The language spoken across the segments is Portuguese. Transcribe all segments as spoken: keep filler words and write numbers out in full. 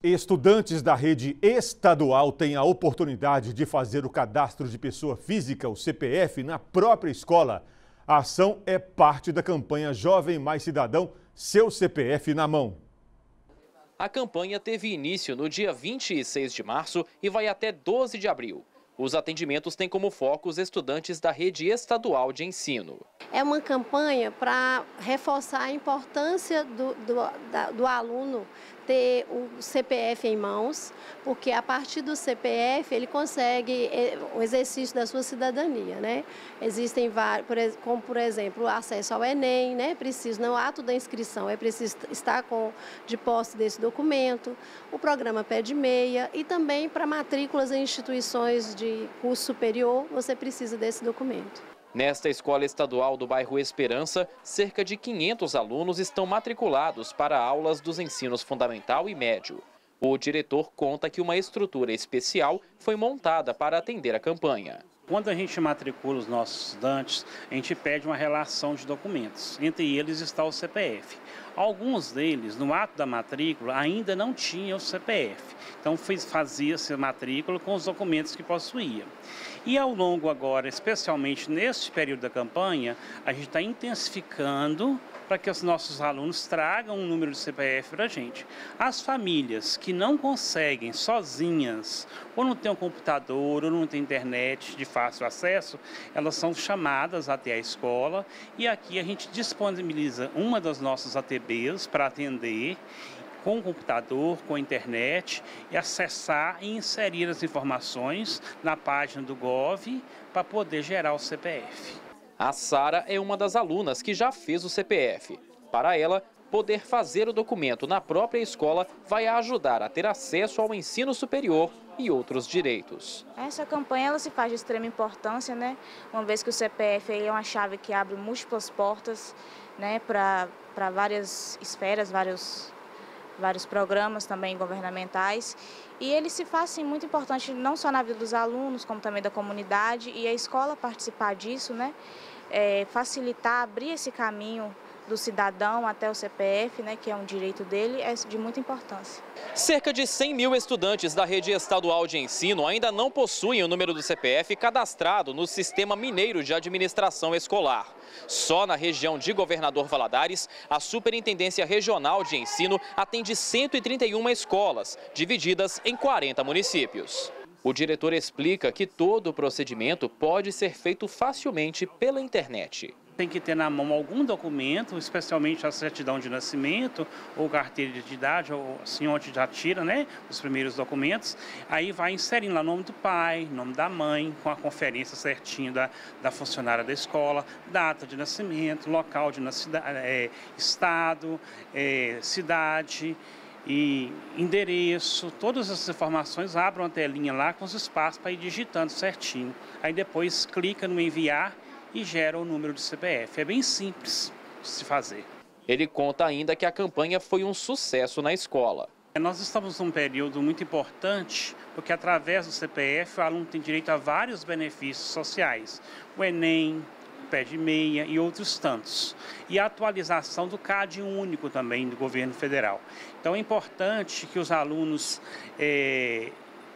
Estudantes da rede estadual têm a oportunidade de fazer o cadastro de pessoa física, o C P F, na própria escola. A ação é parte da campanha Jovem Mais Cidadão, seu C P F na mão. A campanha teve início no dia vinte e seis de março e vai até doze de abril. Os atendimentos têm como foco os estudantes da rede estadual de ensino. É uma campanha para reforçar a importância do, do, da, do aluno ter o C P F em mãos, porque a partir do C P F ele consegue o exercício da sua cidadania, né? Existem vários, como por exemplo, o acesso ao Enem, né? Preciso, no ato da inscrição, é preciso estar com, de posse desse documento, o programa Pé de Meia e também para matrículas em instituições de curso superior, você precisa desse documento. Nesta escola estadual do bairro Esperança, cerca de quinhentos alunos estão matriculados para aulas dos ensinos fundamental e médio. O diretor conta que uma estrutura especial foi montada para atender a campanha. Quando a gente matricula os nossos estudantes, a gente pede uma relação de documentos. Entre eles está o C P F. Alguns deles, no ato da matrícula, ainda não tinham o C P F. Então, fazia-se a matrícula com os documentos que possuía. E ao longo agora, especialmente neste período da campanha, a gente está intensificando para que os nossos alunos tragam um número de C P F para a gente. As famílias que não conseguem sozinhas, ou não têm um computador, ou não têm internet de fácil acesso, elas são chamadas até a escola e aqui a gente disponibiliza uma das nossas A T Bs para atender com o computador, com a internet, e acessar e inserir as informações na página do Gov para poder gerar o C P F. A Sara é uma das alunas que já fez o C P F. Para ela, poder fazer o documento na própria escola vai ajudar a ter acesso ao ensino superior e outros direitos. Essa campanha ela se faz de extrema importância, né? Uma vez que o C P F é uma chave que abre múltiplas portas, né, para para várias esferas, vários vários programas também governamentais, e ele se faz sim, muito importante não só na vida dos alunos, como também da comunidade, e a escola participar disso, né, é, facilitar, abrir esse caminho do cidadão até o C P F, né, que é um direito dele, é de muita importância. Cerca de cem mil estudantes da rede estadual de ensino ainda não possuem o número do C P F cadastrado no Sistema Mineiro de Administração Escolar. Só na região de Governador Valadares, a Superintendência Regional de Ensino atende cento e trinta e uma escolas, divididas em quarenta municípios. O diretor explica que todo o procedimento pode ser feito facilmente pela internet. Tem que ter na mão algum documento, especialmente a certidão de nascimento ou carteira de identidade, ou assim onde já tira, né, os primeiros documentos. Aí vai inserindo lá o nome do pai, nome da mãe, com a conferência certinha da, da funcionária da escola, data de nascimento, local de nascimento, é, estado, é, cidade e endereço. Todas essas informações abrem uma telinha lá com os espaços para ir digitando certinho. Aí depois clica no enviar e gera o número do C P F. É bem simples de se fazer. Ele conta ainda que a campanha foi um sucesso na escola. Nós estamos num período muito importante, porque através do C P F o aluno tem direito a vários benefícios sociais. O Enem, o Pé de Meia e outros tantos. E a atualização do C A D único também do governo federal. Então é importante que os alunos... É,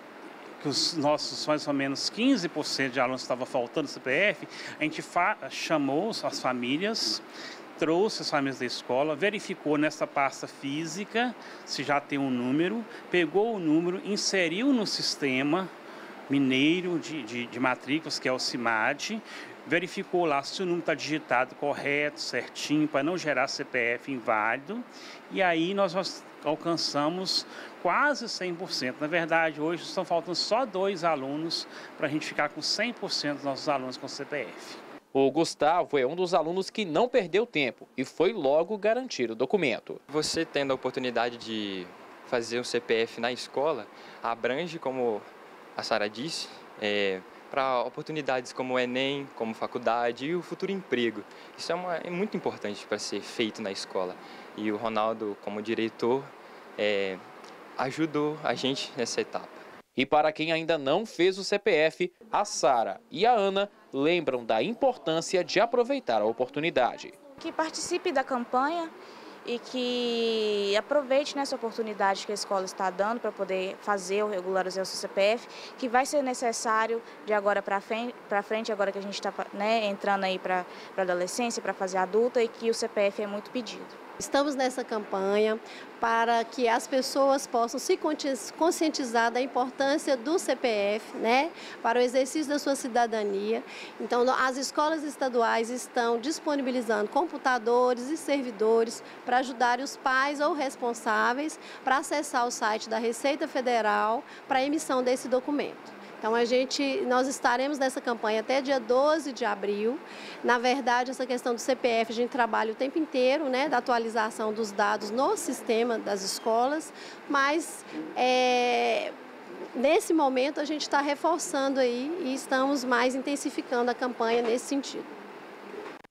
que os nossos mais ou menos quinze por cento de alunos estavam faltando C P F, a gente chamou as famílias, trouxe as famílias da escola, verificou nessa pasta física se já tem um número, pegou o número, inseriu no sistema mineiro de, de, de matrículas, que é o CIMAD, verificou lá se o número está digitado correto, certinho, para não gerar C P F inválido, e aí nós alcançamos quase cem por cento. Na verdade, hoje estão faltando só dois alunos para a gente ficar com cem por cento dos nossos alunos com C P F. O Gustavo é um dos alunos que não perdeu tempo e foi logo garantir o documento. Você tendo a oportunidade de fazer um C P F na escola, abrange, como a Sara disse, é, para oportunidades como o Enem, como faculdade e o futuro emprego. Isso é, uma, é muito importante para ser feito na escola. E o Ronaldo, como diretor, é, ajudou a gente nessa etapa. E para quem ainda não fez o C P F, a Sara e a Ana lembram da importância de aproveitar a oportunidade. Que participe da campanha e que aproveite nessa oportunidade que a escola está dando para poder fazer ou regularizar o seu C P F, que vai ser necessário de agora para frente, agora que a gente está, né, entrando aí para a adolescência, para fazer adulta, e que o C P F é muito pedido. Estamos nessa campanha para que as pessoas possam se conscientizar da importância do C P F, né, para o exercício da sua cidadania. Então, as escolas estaduais estão disponibilizando computadores e servidores para ajudar os pais ou responsáveis para acessar o site da Receita Federal para a emissão desse documento. Então, a gente, nós estaremos nessa campanha até dia doze de abril. Na verdade, essa questão do C P F, a gente trabalha o tempo inteiro, né, da atualização dos dados no sistema das escolas, mas é, nesse momento a gente está reforçando aí e estamos mais intensificando a campanha nesse sentido.